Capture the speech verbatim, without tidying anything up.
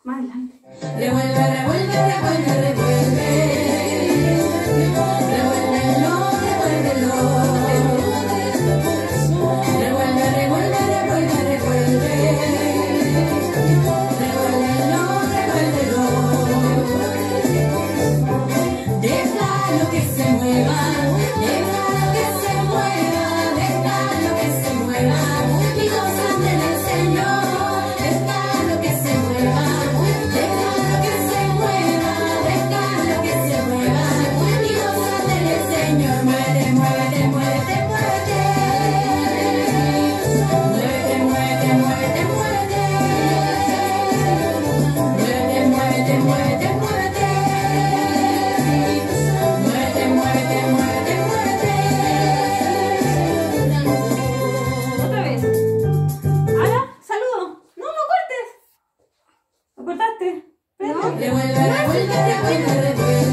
Más adelante. Revuelve, revuelve, revuelve, revuelve. Revuélvelo, revuélvelo. Revuelve, revuelve, revuelve, revuelve. Revuélvelo, revuélvelo. Déjalo que se mueva, déjalo que se mueva, déjalo que se mueva. Y gózate en el Señor, déjalo que se mueva, déjalo que se mueva, déjalo que se mueva. Y gózate en el Señor, muévete, muévete, muévete, muévete. Muévete, muévete, muévete, muévete. Muévete, muévete, muévete, muévete. Muévete, muévete, muévete, muévete. Otra vez. Ahora, saludo. No, no cortes. ¿Lo cortaste? Espérate. Revuelve, revuelve, revuelve, revuelve.